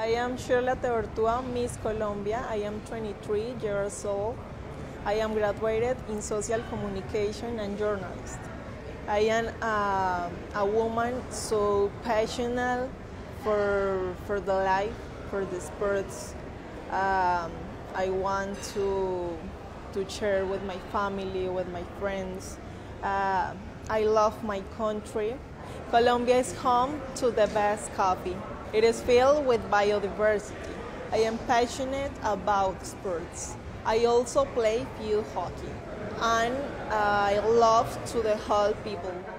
I am Shirley Tebertua, Miss Colombia. I am 23 years old. I am graduated in social communication and journalist. I am a woman so passionate for the life, for the sports. I want to share with my family, with my friends. I love my country. Colombia is home to the best coffee. It is filled with biodiversity. I am passionate about sports. I also play field hockey, and I love to help people.